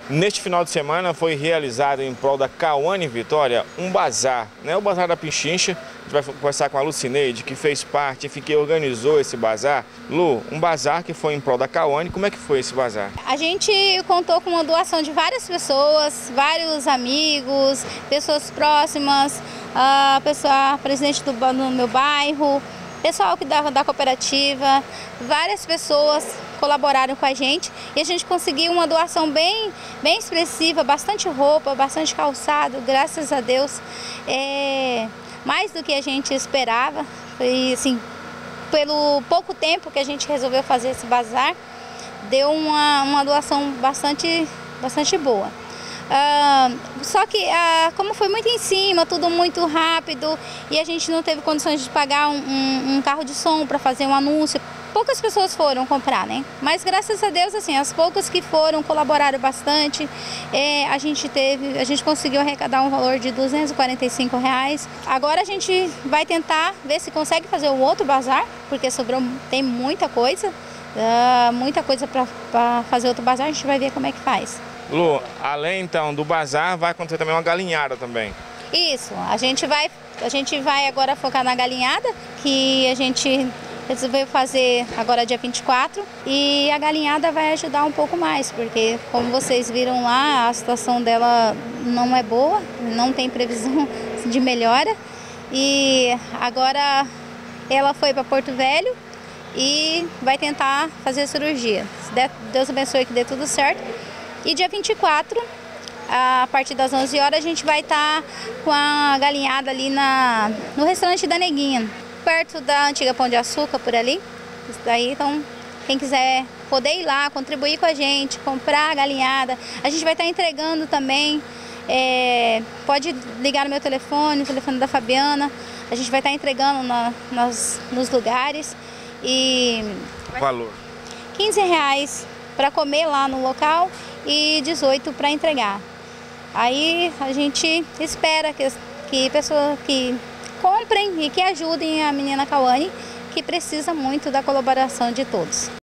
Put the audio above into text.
Neste final de semana foi realizado em prol da Cauane Vitória um bazar, né? O Bazar da Pichincha. A gente vai conversar com a Lucineide, que fez parte, enfim, que organizou esse bazar. Lu, um bazar que foi em prol da Cauane, como é que foi esse bazar? A gente contou com uma doação de várias pessoas, vários amigos, pessoas próximas, a presidente do meu bairro, pessoal da cooperativa, várias pessoas colaboraram com a gente e a gente conseguiu uma doação bem expressiva, bastante roupa, bastante calçado, graças a Deus, mais do que a gente esperava. E, assim, pelo pouco tempo que a gente resolveu fazer esse bazar, deu uma doação bastante boa. Só que como foi muito em cima, tudo muito rápido e a gente não teve condições de pagar um carro de som para fazer um anúncio, poucas pessoas foram comprar, né? Mas graças a Deus, assim, as poucas que foram colaboraram bastante. A gente conseguiu arrecadar um valor de R$245. Agora a gente vai tentar ver se consegue fazer um outro bazar, porque tem muita coisa para fazer outro bazar. A gente vai ver como é que faz. Lu, além então do bazar, vai acontecer também uma galinhada também. Isso, a gente vai agora focar na galinhada, que a gente resolveu fazer agora dia 24, e a galinhada vai ajudar um pouco mais, porque como vocês viram lá, a situação dela não é boa, não tem previsão de melhora, e agora ela foi para Porto Velho e vai tentar fazer a cirurgia. Se Deus abençoe que dê tudo certo. E dia 24, a partir das 11 horas, a gente vai estar com a galinhada ali no restaurante da Neguinha, perto da antiga Pão de Açúcar, por ali. Isso daí, então, quem quiser poder ir lá, contribuir com a gente, comprar a galinhada, a gente vai estar entregando também. Pode ligar no meu telefone, o telefone da Fabiana, a gente vai estar entregando nos lugares. E valor? R$15 para comer lá no local e 18 para entregar. Aí a gente espera que pessoas que comprem e que ajudem a menina Cauane, que precisa muito da colaboração de todos.